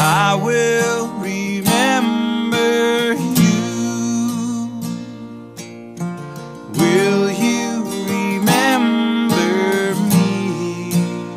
I will remember you. Will you remember me?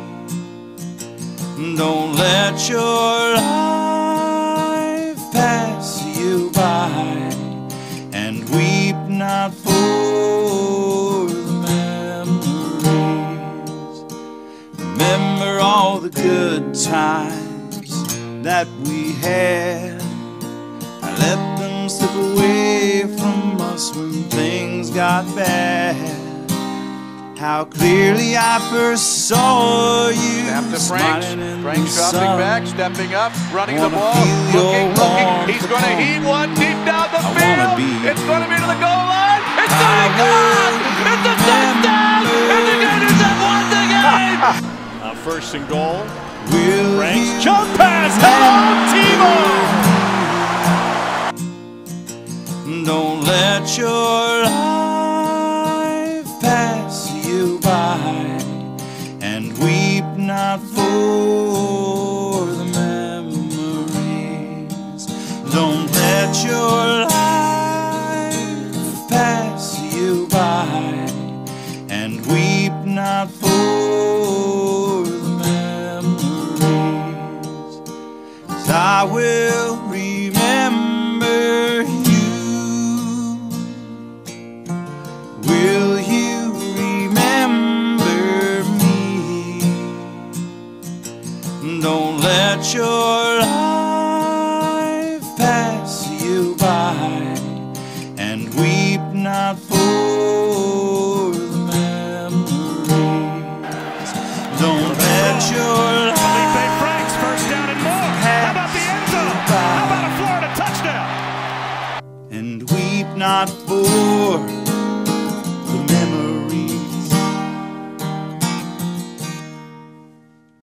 Don't let your life pass you by, and weep not for the memories. Remember all the good times that we had. I let them slip away from us when things got bad. How clearly I first saw you. Snap to Franks dropping back, stepping up, running the ball, looking. He's going to heat one deep down the field. It's going to be to the goal line. It's going to be gone. It's a touchdown, and the Gators have won the game. First and goal. Franks jump pass. Hello, Tebow. Don't let your life pass you by, and weep not for the memories. Don't let your life pass you by, and weep not for the memories. 'Cause I will remember you. Will you remember me? Don't let your life pass you by, and weep not for the memories. Don't let your Feleipe Franks, first down and more. How about the end zone? How about a Florida touchdown? and weep not for